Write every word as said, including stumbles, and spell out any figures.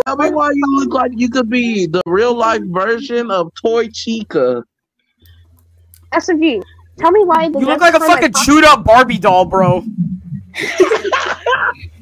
Tell me why you look like you could be the real life version of Toy Chica. S M G, tell me why the You look like a fucking chewed up Barbie doll, bro.